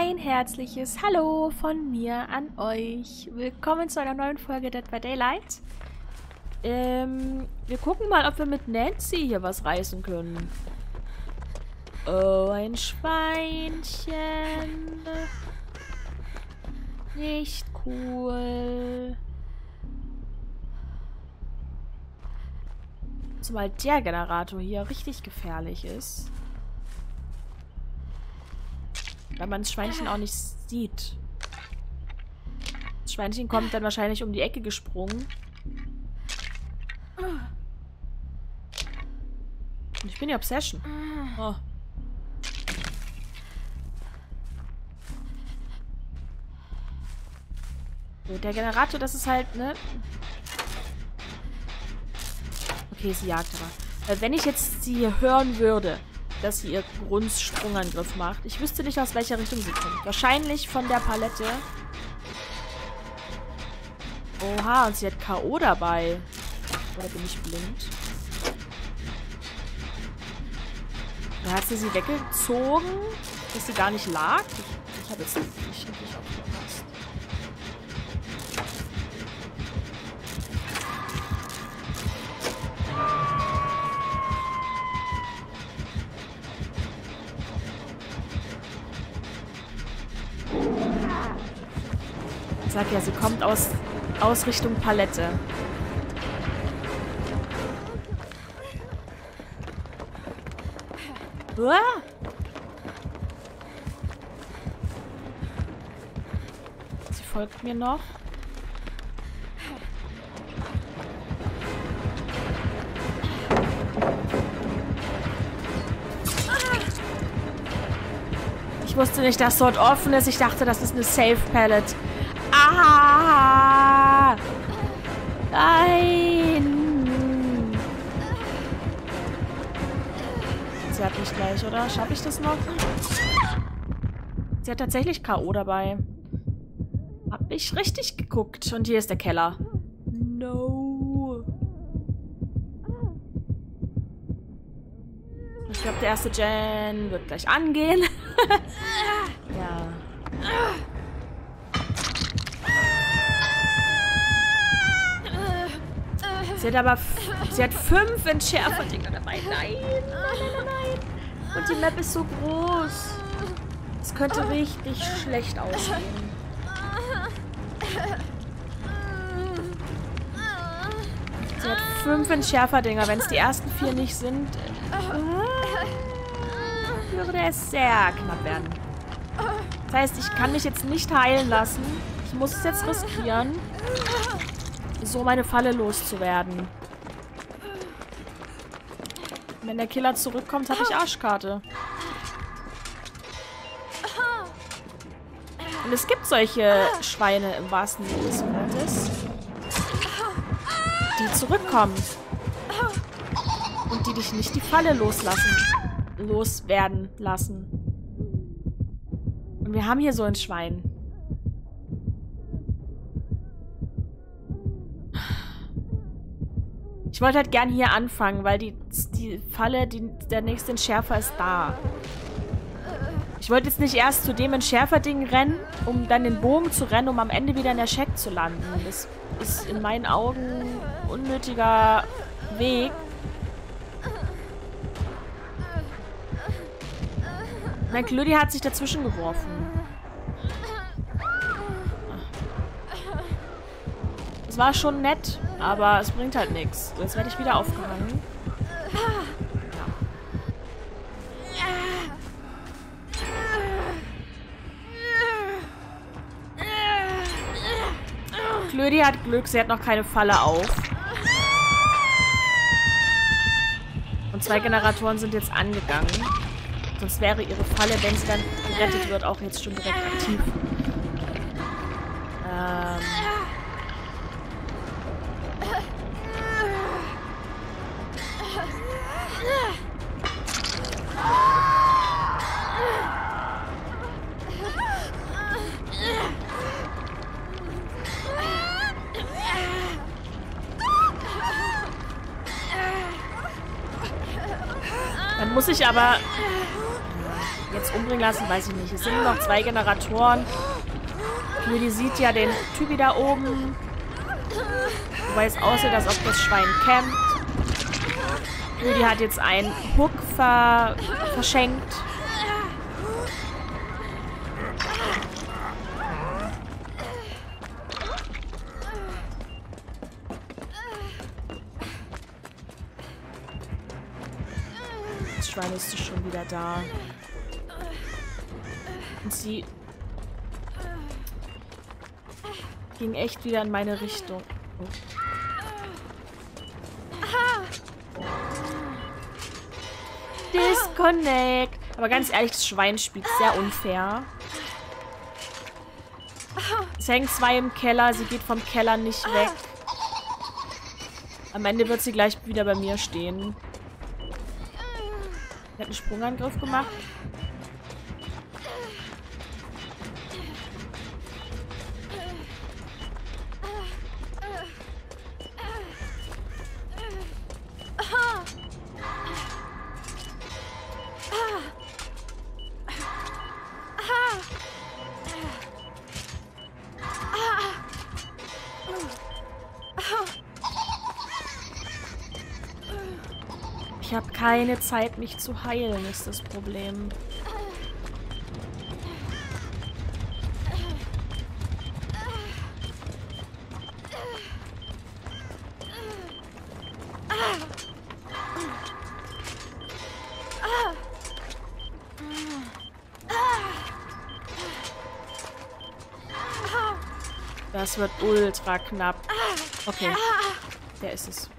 Ein herzliches Hallo von mir an euch. Willkommen zu einer neuen Folge Dead by Daylight. Wir gucken mal, ob wir mit Nancy hier was reißen können. Oh, ein Schweinchen. Nicht cool. Zumal der Generator hier richtig gefährlich ist. Weil man das Schweinchen auch nicht sieht. Das Schweinchen kommt dann wahrscheinlich um die Ecke gesprungen. Und ich bin die Obsession. Oh. So, der Generator, das ist halt, ne? Okay, sie jagt aber. Wenn ich jetzt sie hier hören würde, dass sie ihr Grundsprungangriff macht. Ich wüsste nicht, aus welcher Richtung sie kommt. Wahrscheinlich von der Palette. Oha, und sie hat K.O. dabei. Oder bin ich blind? Da hat sie weggezogen, dass sie gar nicht lag. Ich habe jetzt nicht wirklich aufgepasst. Ich sag ja, sie kommt aus Richtung Palette. Uah! Sie folgt mir noch. Ich wusste nicht, dass dort offen ist. Ich dachte, das ist eine Safe Pallet. Ah! Nein! Sie hat mich gleich, oder? Schaffe ich das noch? Sie hat tatsächlich K.O. dabei. Hab ich richtig geguckt. Und hier ist der Keller. No. Ich glaube, der erste Gen wird gleich angehen. Ja. Sie hat 5 Entschärfer-Dinger dabei. Nein, nein, nein, nein. Und die Map ist so groß. Es könnte richtig schlecht aussehen. Sie hat 5 Entschärfer-Dinger. Wenn es die ersten 4 nicht sind, würde es sehr knapp werden. Das heißt, ich kann mich jetzt nicht heilen lassen. Ich muss es jetzt riskieren, so meine Falle loszuwerden. Wenn der Killer zurückkommt, habe ich Arschkarte. Und es gibt solche Schweine im wahrsten Sinne des Wortes, die zurückkommen. Und die dich nicht die Falle loswerden lassen. Und wir haben hier so ein Schwein. Ich wollte halt gern hier anfangen, weil die Falle, der nächste Entschärfer ist da. Ich wollte jetzt nicht erst zu dem Entschärferding rennen, um dann den Bogen zu rennen, um am Ende wieder in der Shack zu landen. Das ist in meinen Augen ein unnötiger Weg. Mein Klödi hat sich dazwischen geworfen. Es war schon nett, aber es bringt halt nichts. Jetzt werde ich wieder aufgehangen. Klödi hat Glück, sie hat noch keine Falle auf. Und 2 Generatoren sind jetzt angegangen. Sonst wäre ihre Falle, wenn sie dann gerettet wird, auch jetzt schon direkt aktiv. Dann muss ich aber jetzt umbringen lassen, weiß ich nicht. Es sind nur noch 2 Generatoren. Judy sieht ja den Typi da oben. Wobei es aussieht, als ob das Schwein campt. Judy hat jetzt einen Hook verschenkt. Das Schwein ist schon wieder da. Und sie ging echt wieder in meine Richtung. Oh. Disconnect. Aber ganz ehrlich, das Schwein spielt sehr unfair. Es hängen 2 im Keller. Sie geht vom Keller nicht weg. Am Ende wird sie gleich wieder bei mir stehen. Sie hat einen Sprungangriff gemacht. Ich habe keine Zeit, mich zu heilen, ist das Problem. Das wird ultra knapp. Okay, der ist es.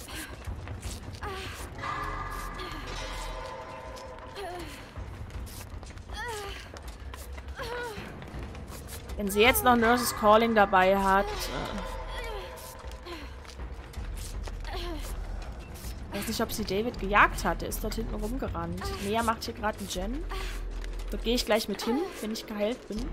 Wenn sie jetzt noch Nurse's Calling dabei hat. Ich weiß nicht, ob sie David gejagt hat. Der ist dort hinten rumgerannt. Mia macht hier gerade einen Gen. Dort gehe ich gleich mit hin, wenn ich geheilt bin.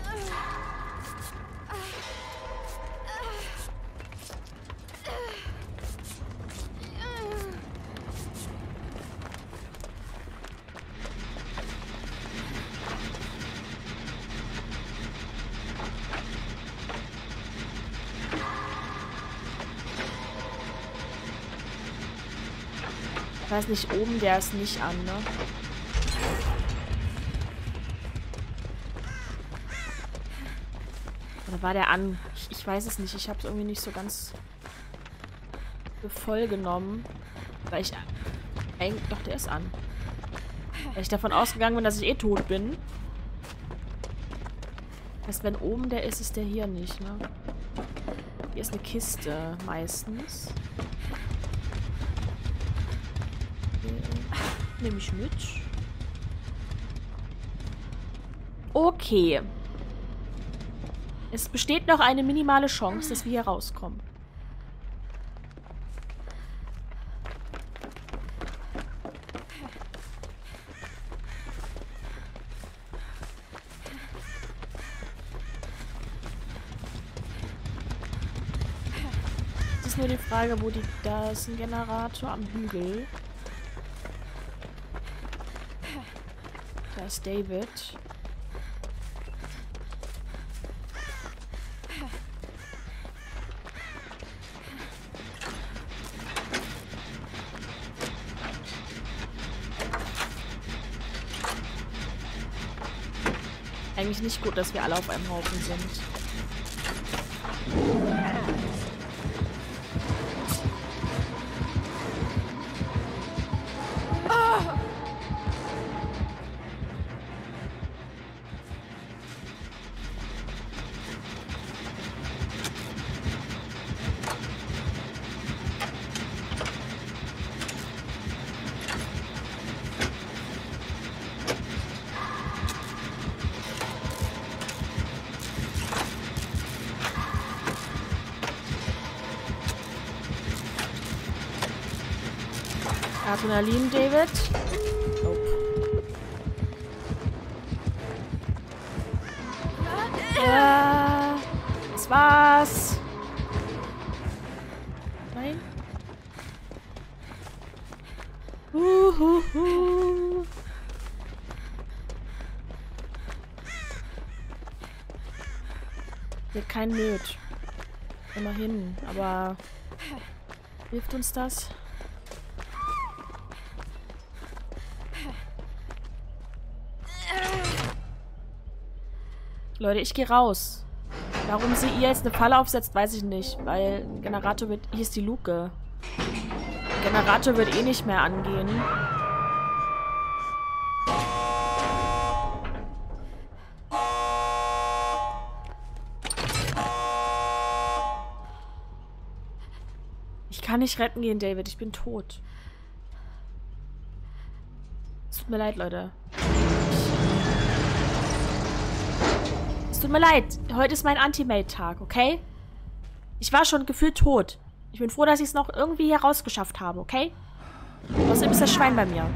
Ich weiß nicht, oben, der ist nicht an, ne? Oder war der an? Ich weiß es nicht. Ich habe es irgendwie nicht so ganz für voll genommen. Weil ich... Eigentlich, doch, der ist an. Weil ich davon ausgegangen bin, dass ich eh tot bin. Das heißt, wenn oben der ist, ist der hier nicht, ne? Hier ist eine Kiste, meistens. Nehme ich mit. Okay. Es besteht noch eine minimale Chance, dass wir hier rauskommen. Es ist nur die Frage, wo die... Da ist ein Generator am Hügel. Da ist David. Eigentlich nicht gut, dass wir alle auf einem Haufen sind. Adrenalin, David. Nope. Ja, das war's. Nein. Die hat keinen Nöt. Immerhin. Aber hilft uns das? Leute, ich gehe raus. Warum sie ihr jetzt eine Falle aufsetzt, weiß ich nicht. Weil ein Generator wird... Hier ist die Luke. Der Generator wird eh nicht mehr angehen. Ich kann nicht retten gehen, David. Ich bin tot. Es tut mir leid, Leute. Es tut mir leid. Heute ist mein Anti-Mate-Tag, okay? Ich war schon gefühlt tot. Ich bin froh, dass ich es noch irgendwie hier rausgeschafft habe, okay? Außerdem ist das Schwein bei mir.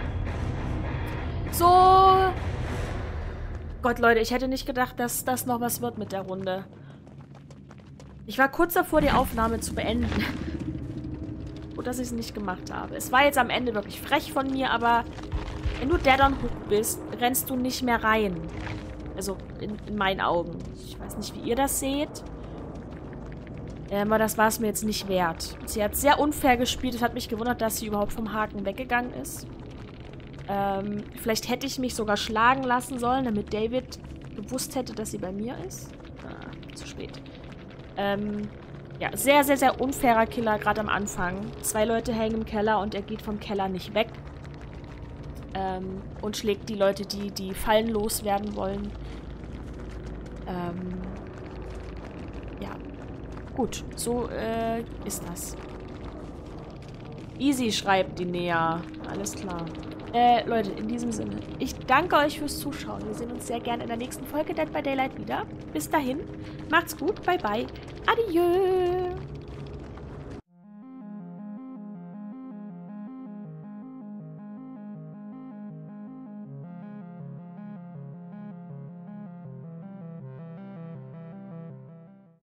So. Gott, Leute, ich hätte nicht gedacht, dass das noch was wird mit der Runde. Ich war kurz davor, die Aufnahme zu beenden. Gut, dass ich es nicht gemacht habe. Es war jetzt am Ende wirklich frech von mir, aber wenn du Dead on Hook bist, rennst du nicht mehr rein. Also in meinen Augen. Ich weiß nicht, wie ihr das seht. Aber das war es mir jetzt nicht wert. Sie hat sehr unfair gespielt. Es hat mich gewundert, dass sie überhaupt vom Haken weggegangen ist. Vielleicht hätte ich mich sogar schlagen lassen sollen, damit David gewusst hätte, dass sie bei mir ist. Zu spät. Ja, sehr, sehr, sehr unfairer Killer, gerade am Anfang. 2 Leute hängen im Keller und er geht vom Keller nicht weg. Und schlägt die Leute, die Fallen loswerden wollen. Ja. Gut, so ist das. Easy, schreibt die Nea. Alles klar. Leute, in diesem Sinne, ich danke euch fürs Zuschauen. Wir sehen uns sehr gerne in der nächsten Folge Dead by Daylight wieder. Bis dahin, macht's gut, bye bye, adieu.